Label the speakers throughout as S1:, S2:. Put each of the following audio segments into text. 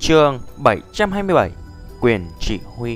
S1: Chương 727 Quyền chỉ huy.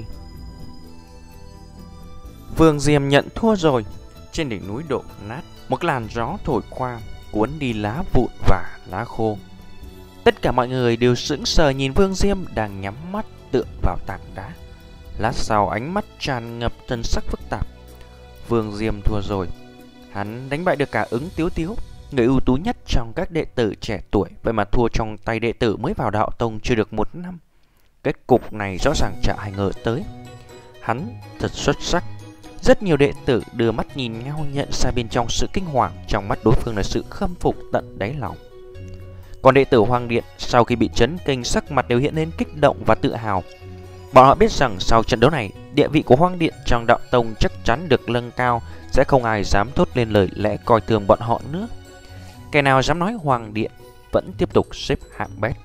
S1: Vương Diêm nhận thua rồi. Trên đỉnh núi đổ nát, một làn gió thổi qua, cuốn đi lá vụn và lá khô. Tất cả mọi người đều sững sờ nhìn Vương Diêm đang nhắm mắt tựa vào tảng đá. Lát sau ánh mắt tràn ngập thần sắc phức tạp. Vương Diêm thua rồi. Hắn đánh bại được cả Ứng Tiếu Tiếu, người ưu tú nhất trong các đệ tử trẻ tuổi, vậy mà thua trong tay đệ tử mới vào đạo tông chưa được 1 năm. Kết cục này rõ ràng chả ai ngờ tới. Hắn thật xuất sắc. Rất nhiều đệ tử đưa mắt nhìn nhau, nhận ra bên trong sự kinh hoàng trong mắt đối phương là sự khâm phục tận đáy lòng. Còn đệ tử Hoàng Điện sau khi bị chấn kinh, sắc mặt đều hiện lên kích động và tự hào. Bọn họ biết rằng sau trận đấu này, địa vị của Hoàng Điện trong đạo tông chắc chắn được nâng cao, sẽ không ai dám thốt lên lời lẽ coi thường bọn họ nữa. Kẻ nào dám nói Hoàng Điện vẫn tiếp tục xếp hạng bét.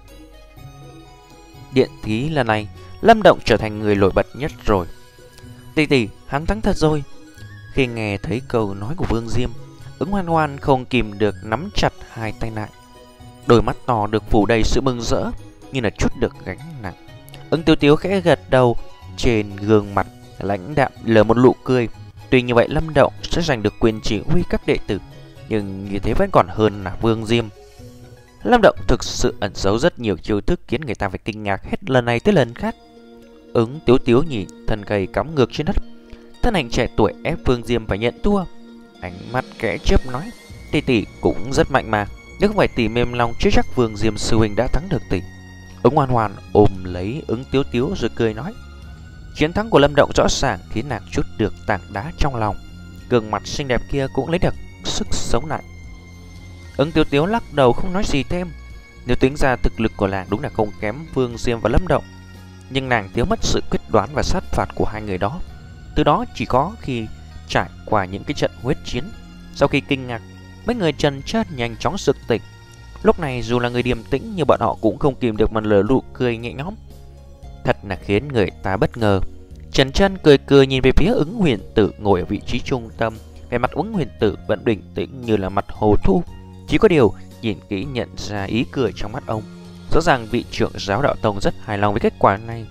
S1: Điện thí lần này, Lâm Động trở thành người nổi bật nhất rồi. Tỷ, hắn thắng thật rồi. Khi nghe thấy câu nói của Vương Diêm, Ứng Hoan Hoan không kìm được nắm chặt hai tay lại. Đôi mắt to được phủ đầy sự mừng rỡ, như là chút được gánh nặng. Ứng Tiếu Tiếu khẽ gật đầu, trên gương mặt lãnh đạm lờ một nụ cười. Tuy như vậy Lâm Động sẽ giành được quyền chỉ huy các đệ tử, nhưng như thế vẫn còn hơn là Vương Diêm. Lâm Động thực sự ẩn giấu rất nhiều chiêu thức khiến người ta phải kinh ngạc hết lần này tới lần khác. Ứng Tiếu Tiếu nhìn thân cây cắm ngược trên đất, thân ảnh trẻ tuổi ép Vương Diêm phải nhận thua. Ánh mắt kẽ chớp nói: tỷ cũng rất mạnh mà, nếu không phải tỷ mềm lòng chưa chắc Vương Diêm sư huynh đã thắng được tỷ. Ứng Hoan Hoan ôm lấy Ứng Tiếu Tiếu rồi cười nói: chiến thắng của Lâm Động rõ ràng khiến nàng trút được tảng đá trong lòng. Gương mặt xinh đẹp kia cũng lấy được sức sống lại. Ứng Tiếu Tiếu lắc đầu không nói gì thêm. Nếu tính ra thực lực của nàng đúng là không kém Vương Diêm và Lâm Động, nhưng nàng thiếu mất sự quyết đoán và sát phạt của hai người đó. Từ đó chỉ có khi trải qua những cái trận huyết chiến, sau khi kinh ngạc, mấy người Trần Chân nhanh chóng sực tỉnh. Lúc này dù là người điềm tĩnh nhưng bọn họ cũng không kìm được mà lờ nụ cười nhẹ nhõm. Thật là khiến người ta bất ngờ. Trần Chân cười cười nhìn về phía Ứng Huyền Tử ngồi ở vị trí trung tâm. Vẻ mặt Ứng Huyền Tử vẫn bình tĩnh như là mặt hồ thu. Chỉ có điều nhìn kỹ nhận ra ý cười trong mắt ông. Rõ ràng vị trưởng giáo đạo tông rất hài lòng với kết quả này.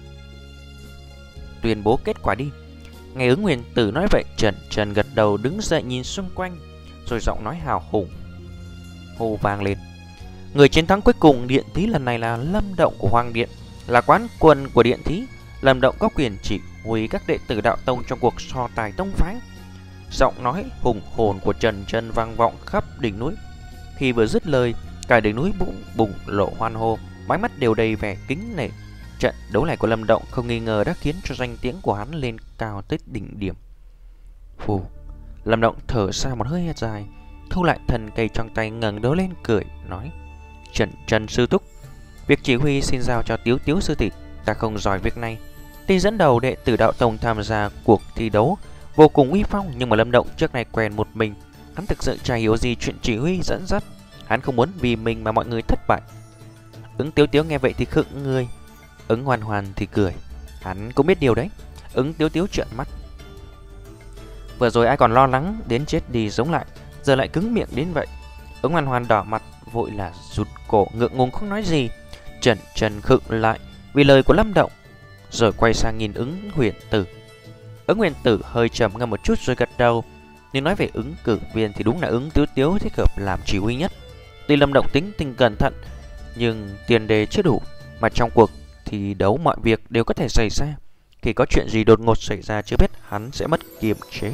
S1: Tuyên bố kết quả đi. Nghe Ứng Huyền Tử nói vậy, Trần Chân gật đầu đứng dậy nhìn xung quanh, rồi giọng nói hào hùng hô vang lên: người chiến thắng cuối cùng điện thí lần này là Lâm Động của Hoàng Điện, là quán quân của điện thí. Lâm Động có quyền chỉ huy các đệ tử đạo tông trong cuộc so tài tông phái. Giọng nói hùng hồn của Trần Chân vang vọng khắp đỉnh núi. Khi vừa dứt lời, cả đỉnh núi bùng lộ hoan hô, mái mắt đều đầy vẻ kính nể. Trận đấu này của Lâm Động không nghi ngờ đã khiến cho danh tiếng của hắn lên cao tới đỉnh điểm. Phù, Lâm Động thở ra một hơi dài, thu lại thần cây trong tay, ngẩng đầu lên cười nói: Trần sư thúc, việc chỉ huy xin giao cho Tiếu Tiếu sư tỷ, ta không giỏi việc này. Tuy dẫn đầu đệ tử đạo tông tham gia cuộc thi đấu vô cùng uy phong, nhưng mà Lâm Động trước này quen một mình, hắn thực sự chả hiểu gì chuyện chỉ huy dẫn dắt. Hắn không muốn vì mình mà mọi người thất bại. Ứng Tiếu Tiếu nghe vậy thì khựng người. Ứng Hoan Hoan thì cười. Hắn cũng biết điều đấy. Ứng Tiếu Tiếu trợn mắt. Vừa rồi ai còn lo lắng đến chết đi sống lại, giờ lại cứng miệng đến vậy. Ứng Hoan Hoan đỏ mặt vội là rụt cổ ngượng ngùng không nói gì. Trần khựng lại vì lời của Lâm Động, rồi quay sang nhìn Ứng Huyền Tử. Ứng Huyền Tử hơi trầm ngâm một chút rồi gật đầu. Nhưng nói về ứng cử viên thì đúng là Ứng Tiếu Tiếu thích hợp làm chỉ huy nhất. Tuy Lâm Động tính tình cẩn thận, nhưng tiền đề chưa đủ, mà trong cuộc thi đấu mọi việc đều có thể xảy ra. Khi có chuyện gì đột ngột xảy ra chưa biết hắn sẽ mất kiềm chế.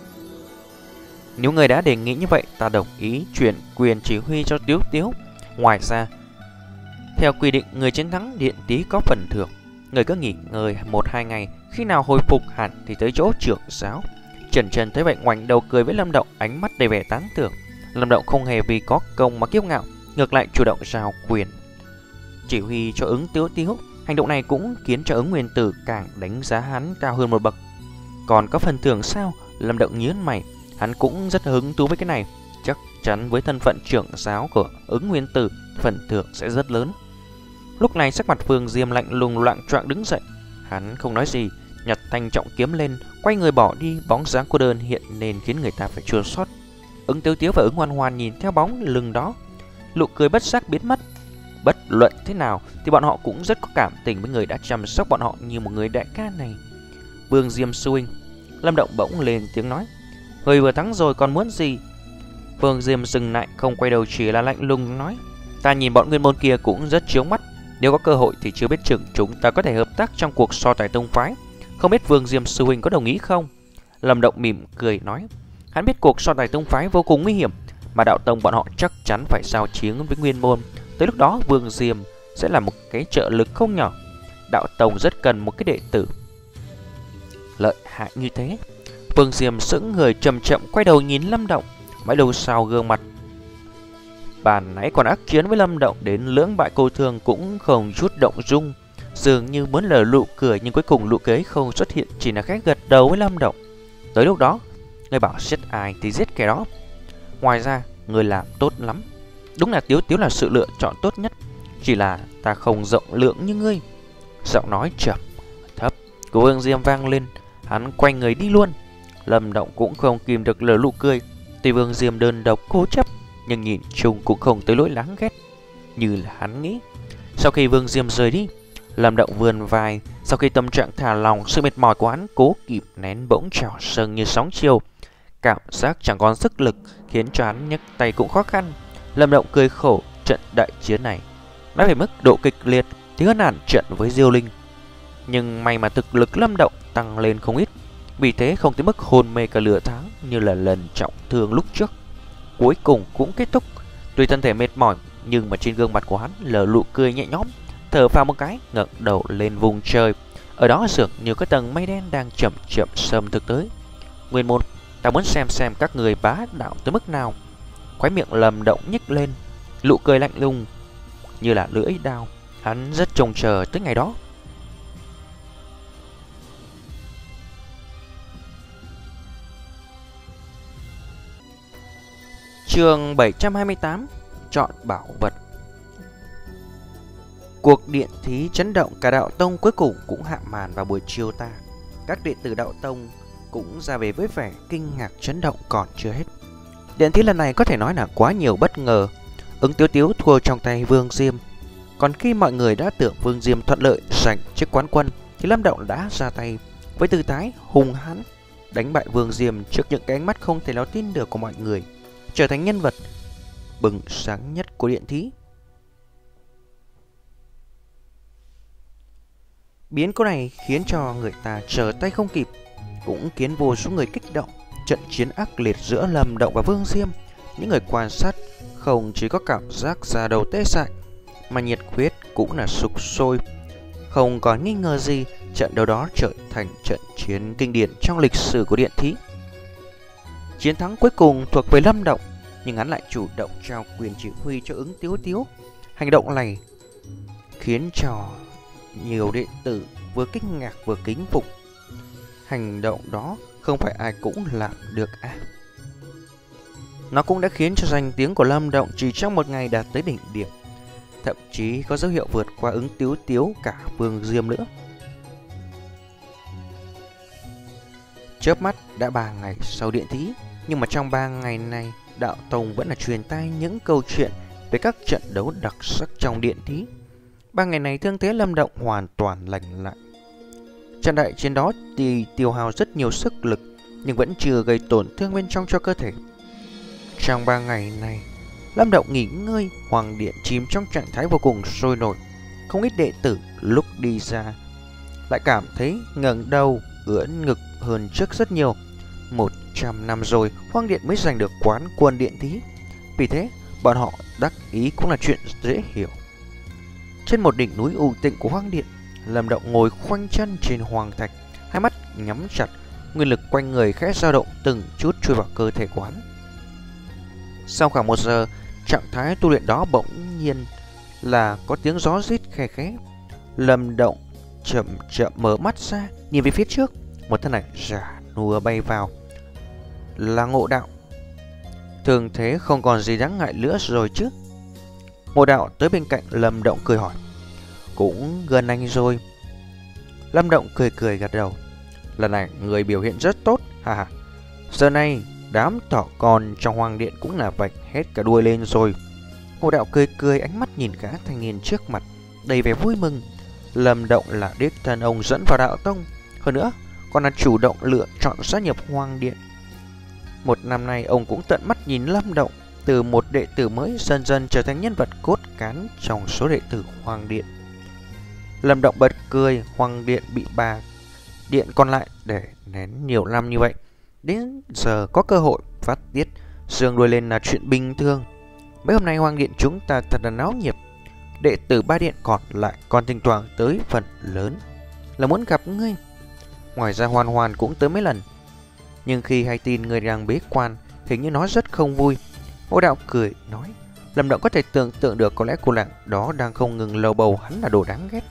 S1: Nếu người đã đề nghị như vậy, ta đồng ý chuyển quyền chỉ huy cho Tiếu Tiếu. Ngoài ra, theo quy định, người chiến thắng điện tí có phần thưởng. Người cứ nghỉ ngơi 1-2 ngày, khi nào hồi phục hẳn thì tới chỗ trưởng giáo. Trần Chân thấy vậy ngoảnh đầu cười với Lâm Động, ánh mắt đầy vẻ tán thưởng. Lâm Động không hề vì có công mà kiêu ngạo, ngược lại chủ động giao quyền chỉ huy cho Ứng Tiếu Tiếu. Hành động này cũng khiến cho Ứng Huyền Tử càng đánh giá hắn cao hơn một bậc. Còn có phần thưởng sao? Lâm Động nhướng mày, hắn cũng rất hứng thú với cái này. Chắc chắn với thân phận trưởng giáo của Ứng Huyền Tử, phần thưởng sẽ rất lớn. Lúc này sắc mặt Vương Diêm lạnh lùng loạng choạng đứng dậy. Hắn không nói gì, nhặt thanh trọng kiếm lên, quay người bỏ đi. Bóng dáng cô đơn hiện nên khiến người ta phải chua xót. Ứng Tiếu Tiếu và Ứng Hoan Hoan nhìn theo bóng lưng đó, nụ cười bất giác biến mất. bất luận thế nào thì bọn họ cũng rất có cảm tình với người đã chăm sóc bọn họ như một người đại ca này. Vương Diêm sư huynh, Lâm Động bỗng lên tiếng nói. Người vừa thắng rồi còn muốn gì? Vương Diêm dừng lại, không quay đầu, chỉ là lạnh lùng nói. Ta nhìn bọn nguyên môn kia cũng rất chướng mắt. Nếu có cơ hội thì chưa biết chừng chúng ta có thể hợp tác trong cuộc so tài tông phái. Không biết Vương Diêm sư huynh có đồng ý không? Lâm Động mỉm cười nói. Hắn biết cuộc so tài tông phái vô cùng nguy hiểm, mà đạo tông bọn họ chắc chắn phải giao chiến với nguyên môn. Tới lúc đó Vương Diêm sẽ là một cái trợ lực không nhỏ. Đạo tông rất cần một cái đệ tử lợi hại như thế. Vương Diêm sững người, chậm chậm quay đầu nhìn Lâm Động. Mãi lâu sau, gương mặt bàn nãy còn ác chiến với Lâm Động đến lưỡng bại câu thương cũng không chút động dung, dường như muốn lờ nụ cười, nhưng cuối cùng nụ cười ấy không xuất hiện, chỉ là khẽ gật đầu với Lâm Động. Tới lúc đó, người bảo giết ai thì giết kẻ đó. Ngoài ra, người làm tốt lắm. Đúng là Tiếu Tiếu là sự lựa chọn tốt nhất. Chỉ là ta không rộng lượng như ngươi. Giọng nói chậm thấp của Vương Diêm vang lên. Hắn quay người đi luôn. Lâm Động cũng không kìm được lờ nụ cười. Tuy Vương Diêm đơn độc cố chấp, nhưng nhìn chung cũng không tới lỗi đáng ghét như là hắn nghĩ. Sau khi Vương Diêm rời đi, Lâm Động vươn vai. Sau khi tâm trạng thả lòng, sự mệt mỏi của hắn cố kịp nén bỗng trào dâng như sóng chiều. Cảm giác chẳng còn sức lực khiến cho hắn nhấc tay cũng khó khăn. Lâm Động cười khổ. Trận đại chiến này nói về mức độ kịch liệt thì hơn hẳn trận với Diêu Linh, nhưng may mà thực lực Lâm Động tăng lên không ít, vì thế không tới mức hôn mê cả nửa tháng như là lần trọng thương lúc trước. Cuối cùng cũng kết thúc. Tuy thân thể mệt mỏi, nhưng mà trên gương mặt của hắn lờ nụ cười nhẹ nhõm. Thở phào một cái, ngẩng đầu lên vùng trời. Ở đó dường như có tầng mây đen đang chậm chậm xâm thực tới. Nguyên môn, ta muốn xem các người bá đạo tới mức nào. Khóe miệng Lâm Động nhếch lên, nụ cười lạnh lùng như là lưỡi dao. Hắn rất trông chờ tới ngày đó. Chương 728, chọn bảo vật. Cuộc điện thí chấn động cả đạo tông cuối cùng cũng hạ màn vào buổi chiều ta. Các đệ tử đạo tông cũng ra về với vẻ kinh ngạc chấn động còn chưa hết. Điện thí lần này có thể nói là quá nhiều bất ngờ. Ứng Tiếu Tiếu thua trong tay Vương Diêm. Còn khi mọi người đã tưởng Vương Diêm thuận lợi giành chức quán quân, thì Lâm Động đã ra tay với tư thái hung hãn, đánh bại Vương Diêm trước những cái ánh mắt không thể nào tin được của mọi người, trở thành nhân vật bừng sáng nhất của điện thí. Biến cố này khiến cho người ta trở tay không kịp, cũng khiến vô số người kích động. Trận chiến ác liệt giữa Lâm Động và Vương Diêm, những người quan sát không chỉ có cảm giác da đầu tê dại, mà nhiệt huyết cũng là sục sôi. Không còn nghi ngờ gì, trận đấu đó trở thành trận chiến kinh điển trong lịch sử của điện thí. Chiến thắng cuối cùng thuộc về Lâm Động, nhưng hắn lại chủ động trao quyền chỉ huy cho Ứng Tiếu Tiếu. Hành động này khiến cho nhiều đệ tử vừa kinh ngạc vừa kính phục. Hành động đó không phải ai cũng làm được à. Nó cũng đã khiến cho danh tiếng của Lâm Động chỉ trong một ngày đạt tới đỉnh điểm, thậm chí có dấu hiệu vượt qua Ứng Tiếu Tiếu cả Vương Diêm nữa. Chớp mắt đã 3 ngày sau điện thí, nhưng mà trong 3 ngày này, đạo tông vẫn là truyền tai những câu chuyện về các trận đấu đặc sắc trong điện thí. 3 ngày này thương thế Lâm Động hoàn toàn lành lại. Trận đại chiến đó thì tiêu hao rất nhiều sức lực, nhưng vẫn chưa gây tổn thương bên trong cho cơ thể. Trong 3 ngày này, Lâm Động nghỉ ngơi, hoàng điện chìm trong trạng thái vô cùng sôi nổi. Không ít đệ tử lúc đi ra lại cảm thấy ngẩng đầu ưỡn ngực hơn trước rất nhiều. 100 năm rồi, hoàng điện mới giành được quán quân điện thí, vì thế bọn họ đắc ý cũng là chuyện dễ hiểu. Trên một đỉnh núi u tịnh của hoàng điện, Lâm Động ngồi khoanh chân trên hoàng thạch, hai mắt nhắm chặt, nguyên lực quanh người khẽ dao động từng chút chui vào cơ thể của hắn. Sau khoảng 1 giờ, trạng thái tu luyện đó bỗng nhiên là có tiếng gió rít khe khẽ. Lâm Động chậm chậm mở mắt ra, nhìn về phía trước, một thân ảnh già nua bay vào. Là Ngộ Đạo. Thường thế không còn gì đáng ngại nữa rồi chứ? Ngộ Đạo tới bên cạnh Lâm Động cười hỏi. Cũng gần anh rồi. Lâm Động cười cười gật đầu. Lần này người biểu hiện rất tốt, ha ha. Giờ này đám thỏ con trong hoàng điện cũng là vạch hết cả đuôi lên rồi. Ngô Đạo cười cười, ánh mắt nhìn gã thanh niên trước mặt đầy vẻ vui mừng. Lâm Động là đích thân ông dẫn vào đạo tông, hơn nữa còn là chủ động lựa chọn gia nhập Hoàng Điện. Một năm nay ông cũng tận mắt nhìn Lâm Động từ một đệ tử mới dần dần trở thành nhân vật cốt cán trong số đệ tử Hoàng Điện. Lâm Động bật cười, Hoàng Điện bị bà điện còn lại để nén nhiều năm như vậy, đến giờ có cơ hội phát tiết sương đuôi lên là chuyện bình thường. Mấy hôm nay Hoàng Điện chúng ta thật là náo nhiệt, đệ tử ba điện còn lại còn thỉnh thoảng tới phần lớn là muốn gặp ngươi. Ngoài ra Hoàn Hoàn cũng tới mấy lần, nhưng khi hay tin người đang bế quan, hình như nó rất không vui. Ngô Đạo cười nói, Lâm Động có thể tưởng tượng được có lẽ cô nàng đó đang không ngừng lầu bầu hắn là đồ đáng ghét.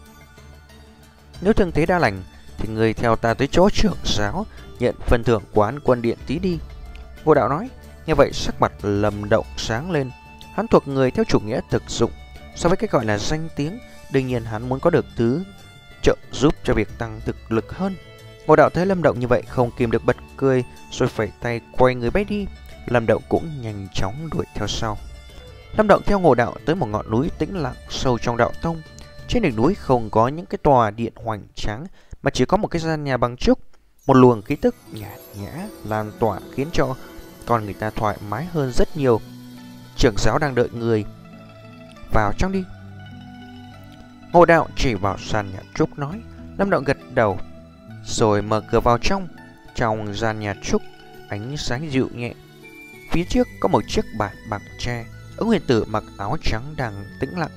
S1: Nếu thương thế đã lành thì người theo ta tới chỗ trưởng giáo nhận phần thưởng quán quân điện tí đi. Ngô Đạo nói. Như vậy sắc mặt Lâm Động sáng lên. Hắn thuộc người theo chủ nghĩa thực dụng. So với cái gọi là danh tiếng, đương nhiên hắn muốn có được thứ trợ giúp cho việc tăng thực lực hơn. Ngô Đạo thấy Lâm Động như vậy không kìm được bật cười, rồi phẩy tay quay người bay đi. Lâm Động cũng nhanh chóng đuổi theo sau. Lâm Động theo Ngô Đạo tới một ngọn núi tĩnh lặng sâu trong đạo tông. Trên đỉnh núi không có những cái tòa điện hoành tráng, mà chỉ có một cái gian nhà bằng trúc. Một luồng khí tức nhạt nhã lan tỏa khiến cho con người ta thoải mái hơn rất nhiều. Trưởng giáo đang đợi người, vào trong đi. Ngô Đạo chỉ vào gian nhà trúc nói. Lâm Động gật đầu rồi mở cửa vào trong. Trong gian nhà trúc, ánh sáng dịu nhẹ. Phía trước có một chiếc bàn bằng tre. Ứng huyền tử mặc áo trắng đang tĩnh lặng,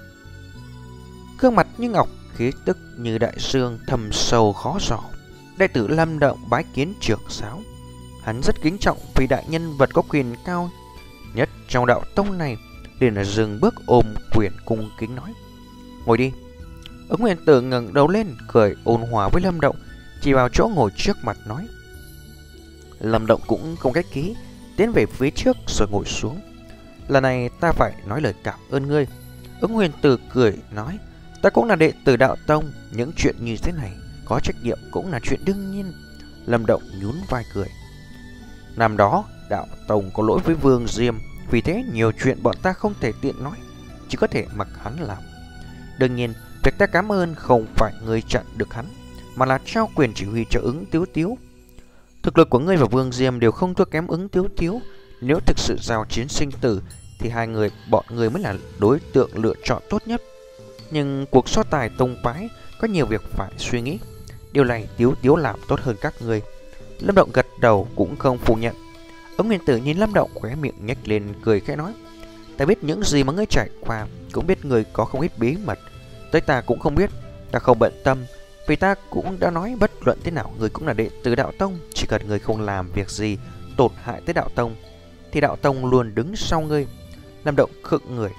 S1: gương mặt như ngọc, khí tức như đại dương thầm sâu khó dò. Đệ tử Lâm Động bái kiến trưởng giáo. Hắn rất kính trọng vì đại nhân vật có quyền cao nhất trong đạo tông này, liền là dừng bước ôm quyền cung kính nói, ngồi đi. Ứng huyền tử ngẩng đầu lên cười ôn hòa với Lâm Động, chỉ vào chỗ ngồi trước mặt nói. Lâm Động cũng không khách khí, tiến về phía trước rồi ngồi xuống. Lần này ta phải nói lời cảm ơn ngươi. Ứng huyền tử cười nói, ta cũng là đệ tử đạo tông, những chuyện như thế này có trách nhiệm cũng là chuyện đương nhiên. Lâm Động nhún vai cười. Năm đó đạo tông có lỗi với Vương Diêm, vì thế nhiều chuyện bọn ta không thể tiện nói, chỉ có thể mặc hắn làm. Đương nhiên việc ta cảm ơn không phải ngươi chặn được hắn, mà là trao quyền chỉ huy cho Ứng Tiếu Tiếu. Thực lực của ngươi và Vương Diêm đều không thua kém Ứng Tiếu Tiếu. Nếu thực sự giao chiến sinh tử thì bọn người mới là đối tượng lựa chọn tốt nhất. Nhưng cuộc so tài tông phái có nhiều việc phải suy nghĩ, điều này Tiếu Tiếu làm tốt hơn các người. Lâm Động gật đầu cũng không phủ nhận. Ứng huyền tử nhìn Lâm Động khóe miệng nhếch lên cười khẽ nói, ta biết những gì mà ngươi trải qua, cũng biết ngươi có không ít bí mật tới ta cũng không biết. Ta không bận tâm, vì ta cũng đã nói bất luận thế nào ngươi cũng là đệ tử đạo tông. Chỉ cần ngươi không làm việc gì tổn hại tới đạo tông thì đạo tông luôn đứng sau ngươi. Lâm Động khựng người,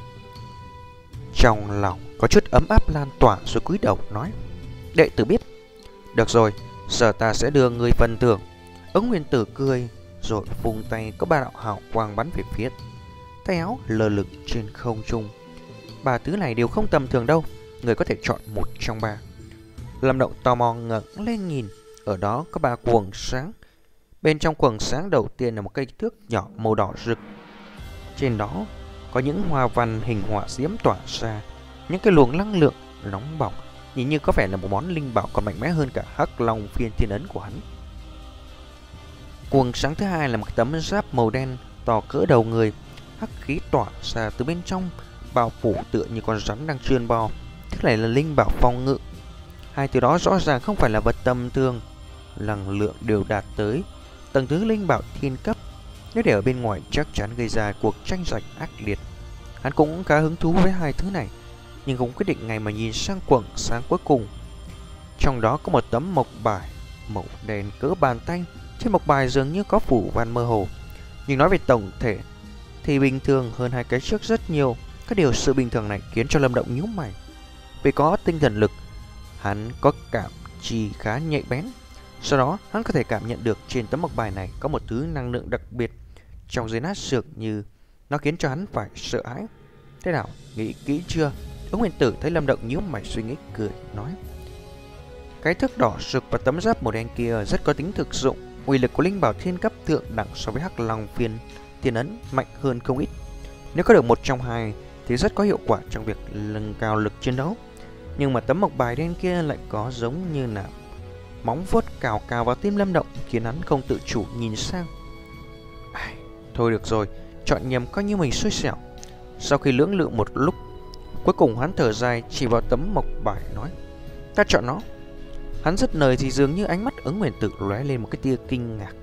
S1: trong lòng có chút ấm áp lan tỏa rồi cúi đầu nói, đệ tử biết. Được rồi, giờ ta sẽ đưa ngươi phần thưởng. Ứng huyền tử cười rồi vùng tay có ba đạo hào quang bắn về phía tay áo lơ lửng trên không trung. Ba thứ này đều không tầm thường đâu, người có thể chọn một trong ba. Lâm Động tò mò ngẩng lên nhìn, ở đó có ba quầng sáng. Bên trong quầng sáng đầu tiên là một cây thước nhỏ màu đỏ rực. Trên đó có những hoa văn hình hỏa diễm tỏa ra, những cái luồng năng lượng nóng bỏng, nhìn như có vẻ là một món linh bảo còn mạnh mẽ hơn cả Hắc Long Phiên Thiên Ấn của hắn. Quầng sáng thứ hai là một tấm giáp màu đen to cỡ đầu người, hắc khí tỏa ra từ bên trong, bao phủ tựa như con rắn đang trườn bò. Thứ này là linh bảo phòng ngự. Hai từ đó rõ ràng không phải là vật tầm thường, năng lượng đều đạt tới tầng thứ linh bảo thiên cấp. Nếu để ở bên ngoài chắc chắn gây ra cuộc tranh giành ác liệt. Hắn cũng khá hứng thú với hai thứ này, nhưng cũng quyết định ngày mà nhìn sang quầng sáng cuối cùng. Trong đó có một tấm mộc bài màu đen cỡ bàn tay. Trên mộc bài dường như có phủ văn mơ hồ, nhưng nói về tổng thể thì bình thường hơn hai cái trước rất nhiều. Cái điều sự bình thường này khiến cho Lâm Động nhíu mày. Vì có tinh thần lực, hắn có cảm chi khá nhạy bén. Sau đó hắn có thể cảm nhận được trên tấm mộc bài này có một thứ năng lượng đặc biệt trong dưới nát xược, như nó khiến cho hắn phải sợ hãi. Thế nào, nghĩ kỹ chưa? Ứng huyền tử thấy Lâm Động nhíu mày suy nghĩ cười nói, cái thước đỏ rực và tấm giáp màu đen kia rất có tính thực dụng. Uy lực của linh bảo thiên cấp thượng đẳng so với Hắc Long Phiên Thiên Ấn mạnh hơn không ít. Nếu có được một trong hai thì rất có hiệu quả trong việc nâng cao lực chiến đấu. Nhưng mà tấm mộc bài đen kia lại có giống như là móng vuốt cào cào vào tim Lâm Động, khiến hắn không tự chủ nhìn sang. Thôi được rồi, chọn nhầm coi như mình xui xẻo. Sau khi lưỡng lự một lúc, cuối cùng hắn thở dài chỉ vào tấm mộc bài nói: ta chọn nó. Hắn dứt lời thì dường như ánh mắt Ứng Huyền Tử lóe lên một cái tia kinh ngạc.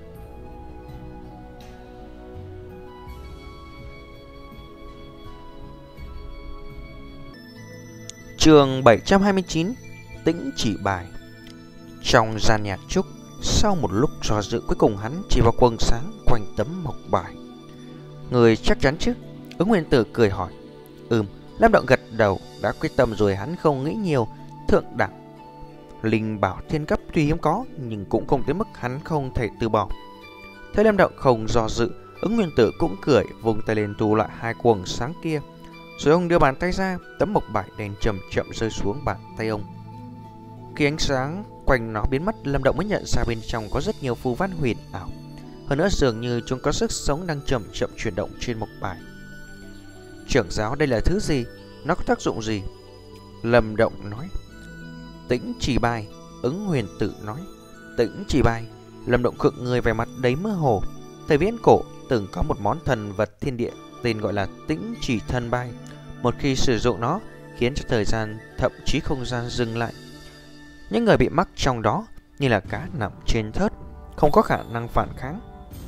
S1: Chương 729: Tĩnh chỉ bài. Trong gian nhạc trúc, sau một lúc do dự, cuối cùng hắn chỉ vào quầng sáng quanh tấm mộc bài. Người chắc chắn chứ? Ứng Huyền Tử cười hỏi. Lâm Động gật đầu, đã quyết tâm rồi. Hắn không nghĩ nhiều. Thượng đẳng linh bảo thiên cấp tuy hiếm có, nhưng cũng không tới mức hắn không thể từ bỏ. Thấy Lâm Động không do dự, Ứng Huyền Tử cũng cười, vùng tay lên thu lại hai quầng sáng kia. Rồi ông đưa bàn tay ra, tấm mộc bài đen chậm chậm rơi xuống bàn tay ông. Khi ánh sáng quanh nó biến mất, Lâm Động mới nhận ra bên trong có rất nhiều phù văn huyền ảo. Hơn nữa dường như chúng có sức sống đang chậm chậm chuyển động trên mộc bài. Trưởng giáo, đây là thứ gì? Nó có tác dụng gì? Lâm Động nói. Tĩnh chỉ bài. Ứng Huyền Tử nói. Tĩnh chỉ bài. Lâm Động khựng người, vẻ mặt đầy mơ hồ. Thời viễn cổ từng có một món thần vật thiên địa tên gọi là Tĩnh chỉ thần bài. Một khi sử dụng nó, khiến cho thời gian, thậm chí không gian dừng lại. Những người bị mắc trong đó như là cá nằm trên thớt, không có khả năng phản kháng.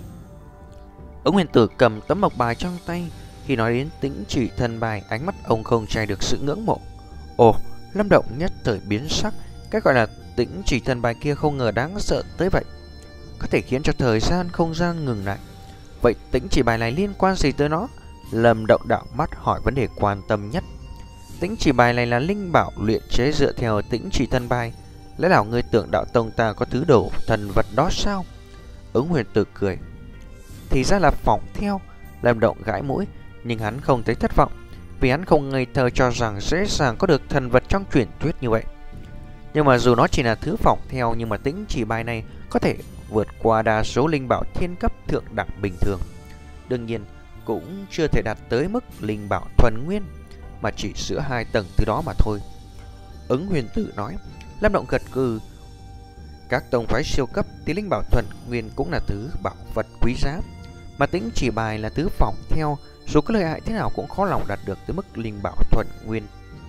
S1: Ứng Huyền Tử cầm tấm mộc bài trong tay. Khi nói đến Tĩnh chỉ thần bài, ánh mắt ông không che được sự ngưỡng mộ. Ồ, Lâm Động nhất thời biến sắc. Cái gọi là Tĩnh chỉ thần bài kia không ngờ đáng sợ tới vậy, có thể khiến cho thời gian không gian ngừng lại. Vậy Tĩnh chỉ bài này liên quan gì tới nó? Lâm Động đảo mắt hỏi vấn đề quan tâm nhất. Tĩnh chỉ bài này là linh bảo luyện chế dựa theo Tĩnh chỉ thần bài. Lẽ nào ngươi tưởng đạo tông ta có thứ đồ thần vật đó sao? Ứng Huyền Tử cười. Thì ra là phỏng theo. Lâm Động gãi mũi, nhưng hắn không thấy thất vọng, vì hắn không ngây thơ cho rằng dễ dàng có được thần vật trong truyền thuyết như vậy. Nhưng mà dù nó chỉ là thứ phỏng theo, nhưng mà Tĩnh chỉ bài này có thể vượt qua đa số linh bảo thiên cấp thượng đẳng bình thường. Đương nhiên cũng chưa thể đạt tới mức linh bảo thuần nguyên, mà chỉ giữa hai tầng thứ đó mà thôi. Ứng Huyền Tử nói. Lâm Động gật gù. Các tông phái siêu cấp thì linh bảo thuần nguyên cũng là thứ bảo vật quý giá, mà Tĩnh chỉ bài là thứ phỏng theo, dù có lợi hại thế nào cũng khó lòng đạt được tới mức linh bảo thuần nguyên.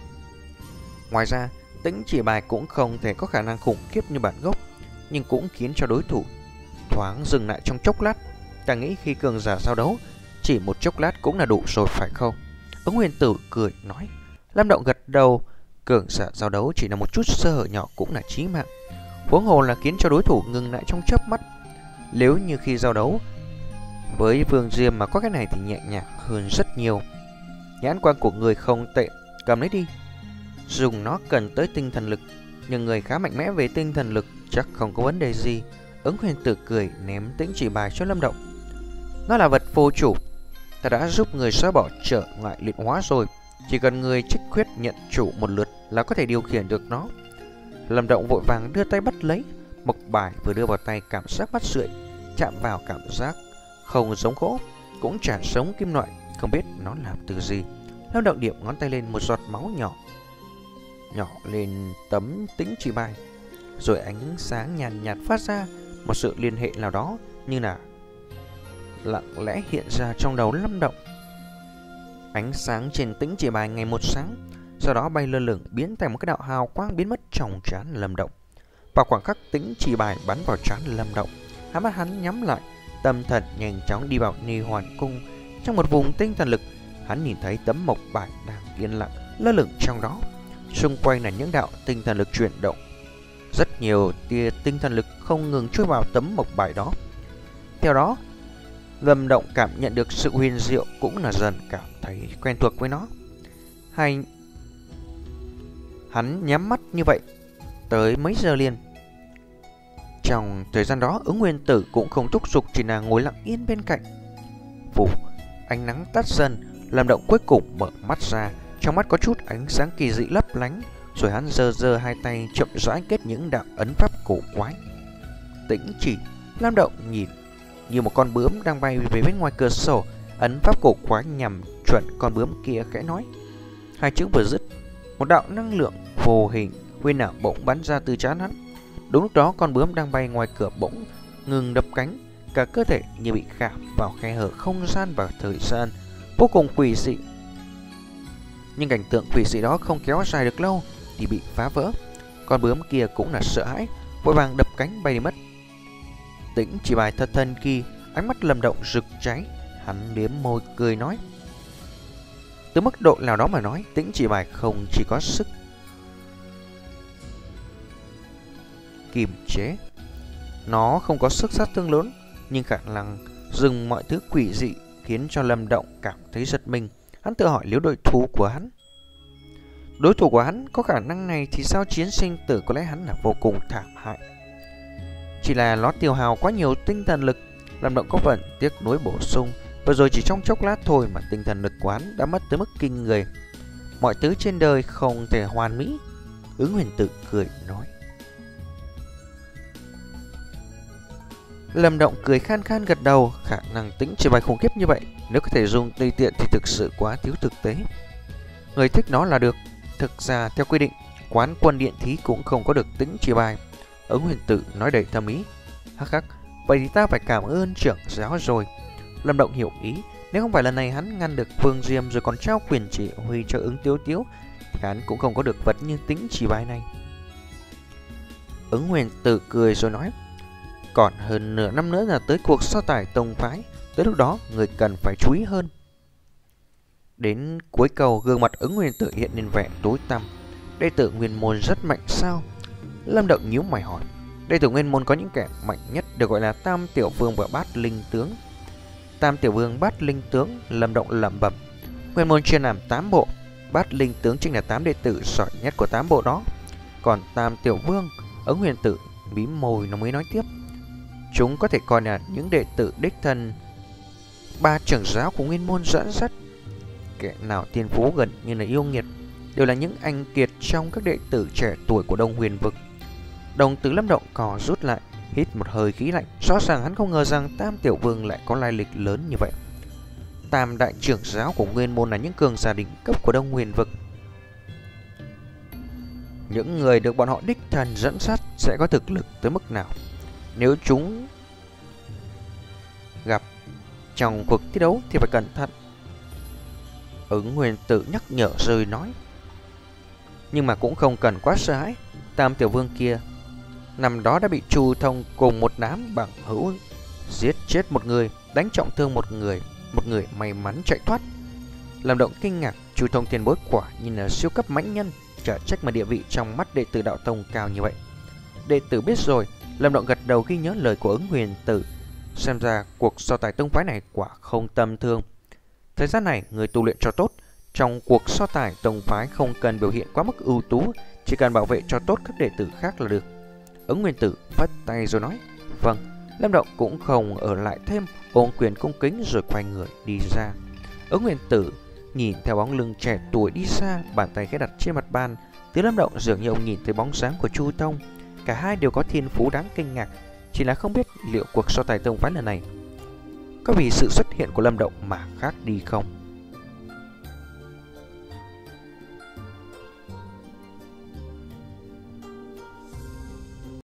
S1: Ngoài ra, Tĩnh chỉ bài cũng không thể có khả năng khủng khiếp như bản gốc, nhưng cũng khiến cho đối thủ thoáng dừng lại trong chốc lát. Ta nghĩ khi cường giả giao đấu, chỉ một chốc lát cũng là đủ rồi phải không? Ứng Huyền Tử cười nói. Lâm Động gật đầu. Cường giả giao đấu chỉ là một chút sơ hở nhỏ cũng là chí mạng, huống hồ là khiến cho đối thủ ngừng lại trong chớp mắt. Nếu như khi giao đấu với Vương Diêm mà có cái này thì nhẹ nhàng hơn rất nhiều. Nhãn quan của người không tệ, cầm lấy đi. Dùng nó cần tới tinh thần lực, nhưng người khá mạnh mẽ về tinh thần lực, chắc không có vấn đề gì. Ứng Huyền Tử cười ném Tĩnh chỉ bài cho Lâm Động. Nó là vật vô chủ, ta đã giúp người xóa bỏ trở ngại luyện hóa rồi, chỉ cần người trích khuyết nhận chủ một lượt là có thể điều khiển được nó. Lâm Động vội vàng đưa tay bắt lấy mộc bài, vừa đưa vào tay cảm giác bắt sưởi, chạm vào cảm giác không giống gỗ, cũng chả giống kim loại, không biết nó làm từ gì. Lâm Động điểm ngón tay lên, một giọt máu nhỏ lên tấm Tĩnh chỉ bài, rồi ánh sáng nhàn nhạt phát ra. Một sự liên hệ nào đó như là lặng lẽ hiện ra trong đầu Lâm Động. Ánh sáng trên Tĩnh chỉ bài ngày một sáng, sau đó bay lơ lửng biến thành một cái đạo hào quang biến mất trong trán Lâm Động. Vào khoảng khắc Tĩnh chỉ bài bắn vào trán Lâm Động, hai mắt hắn nhắm lại, tâm thần nhanh chóng đi vào Ni Hoàn Cung. Trong một vùng tinh thần lực, hắn nhìn thấy tấm mộc bài đang yên lặng lơ lửng trong đó. Xung quanh là những đạo tinh thần lực chuyển động, rất nhiều tia tinh thần lực không ngừng chui vào tấm mộc bài đó. Theo đó, Lâm Động cảm nhận được sự huyền diệu, cũng là dần cảm thấy quen thuộc với nó. Hắn nhắm mắt như vậy tới mấy giờ liền. Trong thời gian đó, Ứng Huyền Tử cũng không thúc giục, chỉ là ngồi lặng yên bên cạnh. Phủ ánh nắng tắt dần, Lâm Động cuối cùng mở mắt ra, trong mắt có chút ánh sáng kỳ dị lấp lánh, rồi hắn giơ giơ hai tay chậm rãi kết những đạo ấn pháp cổ quái. Tĩnh chỉ. Lâm Động nhìn như một con bướm đang bay về bên ngoài cửa sổ, ấn pháp cổ quái nhằm chuẩn con bướm kia, khẽ nói. Hai chữ vừa dứt, một đạo năng lượng vô hình huyền ảo bỗng bắn ra từ trán hắn. Đúng lúc đó, con bướm đang bay ngoài cửa bỗng ngừng đập cánh, cả cơ thể như bị khảm vào khe hở không gian và thời gian, vô cùng quỷ dị. Nhưng cảnh tượng quỷ dị đó không kéo dài được lâu thì bị phá vỡ. Con bướm kia cũng là sợ hãi, vội vàng đập cánh bay đi mất. Tĩnh Chỉ Bài thật thần kỳ, ánh mắt Lâm Động rực cháy, hắn liếm môi cười nói. Từ mức độ nào đó mà nói, Tĩnh Chỉ Bài không chỉ có sức kiềm chế, nó không có sức sát thương lớn, nhưng khả năng dừng mọi thứ quỷ dị khiến cho Lâm Động cảm thấy giật mình. Hắn tự hỏi nếu đối thủ của hắn có khả năng này thì sao chiến sinh tử có lẽ hắn là vô cùng thảm hại. Chỉ là nó tiêu hao quá nhiều tinh thần lực. Lâm Động có phần tiếc nuối bổ sung, vừa rồi chỉ trong chốc lát thôi mà tinh thần lực của hắn đã mất tới mức kinh người. Mọi thứ trên đời không thể hoàn mỹ. Ứng Huyền Tử cười nói. Lâm Động cười khan khan gật đầu. Khả năng Tĩnh Chỉ Bài khủng khiếp như vậy, nếu có thể dùng tùy tiện thì thực sự quá thiếu thực tế. Người thích nó là được. Thực ra theo quy định, quán quân điện thí cũng không có được Tĩnh Chỉ Bài. Ứng Huyền Tử nói đầy thâm ý. Hắc hắc, vậy thì ta phải cảm ơn trưởng giáo rồi. Lâm Động hiểu ý, nếu không phải lần này hắn ngăn được Vương Diêm rồi còn trao quyền chỉ huy cho Ứng Tiếu Tiếu thì hắn cũng không có được vật như Tĩnh Chỉ Bài này. Ứng Huyền Tử cười rồi nói. Còn hơn nửa năm nữa là tới cuộc so tài tông phái, tới lúc đó người cần phải chú ý hơn. Đến cuối cầu, gương mặt Ứng Huyền Tử hiện lên vẻ tối tăm. Đệ tử Nguyên Môn rất mạnh sao? Lâm Động nhíu mày hỏi. Đệ tử Nguyên Môn có những kẻ mạnh nhất được gọi là Tam Tiểu Vương và Bát Linh Tướng. Tam Tiểu Vương, Bát Linh Tướng, Lâm Động lẩm bẩm. Nguyên Môn chia làm 8 bộ, Bát Linh Tướng chính là 8 đệ tử giỏi nhất của 8 bộ đó. Còn Tam Tiểu Vương, Ứng Huyền Tử mím môi nó mới nói tiếp. Chúng có thể coi là những đệ tử đích thân ba trưởng giáo của Nguyên Môn dẫn dắt. Kẻ nào thiên phú gần như là yêu nghiệt, đều là những anh kiệt trong các đệ tử trẻ tuổi của Đông Huyền Vực. Đồng tử Lâm Động cò rút lại, hít một hơi khí lạnh. Rõ ràng hắn không ngờ rằng Tam Tiểu Vương lại có lai lịch lớn như vậy. Tam đại trưởng giáo của Nguyên Môn là những cường giả đỉnh cấp của Đông Huyền Vực. Những người được bọn họ đích thân dẫn dắt sẽ có thực lực tới mức nào? Nếu chúng gặp trong cuộc thi đấu thì phải cẩn thận. Ứng Huyền Tử nhắc nhở rồi nói. Nhưng mà cũng không cần quá sợ hãi. Tam Tiểu Vương kia năm đó đã bị Chu Thông cùng một đám bằng hữu giết chết một người, đánh trọng thương một người may mắn chạy thoát. Lâm Động kinh ngạc, Chu Thông tiền bối quả nhìn là siêu cấp mãnh nhân, chả trách mà địa vị trong mắt đệ tử đạo tông cao như vậy. Đệ tử biết rồi. Lâm Động gật đầu ghi nhớ lời của Ứng Huyền Tử. Xem ra cuộc so tài tông phái này quả không tầm thường. Thời gian này người tu luyện cho tốt. Trong cuộc so tài tông phái không cần biểu hiện quá mức ưu tú, chỉ cần bảo vệ cho tốt các đệ tử khác là được. Ứng Huyền Tử phất tay rồi nói. Vâng. Lâm Động cũng không ở lại thêm, ôm quyền cung kính rồi quay người đi ra. Ứng Huyền Tử nhìn theo bóng lưng trẻ tuổi đi xa, bàn tay khẽ đặt trên mặt bàn. Từ Lâm Động dường như ông nhìn thấy bóng dáng của Chu Thông. Cả hai đều có thiên phú đáng kinh ngạc, chỉ là không biết liệu cuộc so tài tông phái lần này có vì sự xuất hiện của Lâm Động mà khác đi không.